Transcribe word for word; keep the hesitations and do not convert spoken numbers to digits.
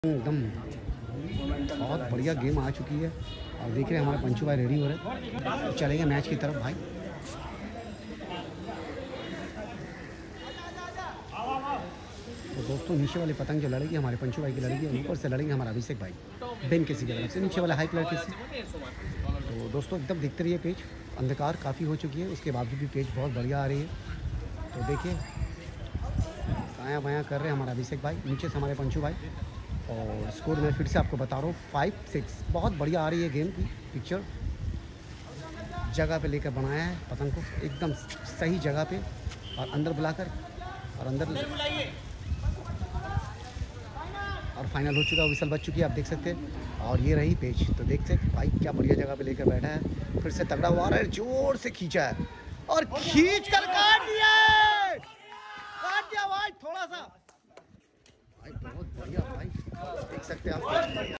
एकदम बहुत बढ़िया गेम आ चुकी है और देख रहे हैं हमारे पंचू भाई रेडी हो रहे हैं, तो चलेंगे मैच की तरफ भाई। तो दोस्तों नीचे वाली पतंग जो लड़ेगी हमारे पंचू भाई की लड़ेगी और ऊपर से लड़ेंगे हमारा अभिषेक भाई बेन किसी की तरफ से, नीचे वाला हाई कलर किसी। तो दोस्तों एकदम देखते रहिए, पेज अंधकार काफ़ी हो चुकी है, उसके बावजूद भी पेज बहुत बढ़िया आ रही है। तो देखिए दायाँ बायाँ कर रहे हैं हमारा अभिषेक भाई, नीचे से हमारे पंचू भाई। और स्कोर मैं फिर से आपको बता रहा हूँ फाइव सिक्स, बहुत बढ़िया आ रही है गेम की पिक्चर। जगह पे लेकर बनाया है पतंग को एकदम सही जगह पे और अंदर बुलाकर और अंदर और फाइनल हो चुका है, विसल बच चुकी है, आप देख सकते हैं। और ये रही पेज, तो देख सकते भाई क्या बढ़िया जगह पे लेकर बैठा है, फिर से तगड़ा हुआ रहा है, जोर से खींचा है और खींच कर काट दिया काट दिया भाई, थोड़ा सा भाई बहुत बढ़िया भाई, देख सकते हैं आप।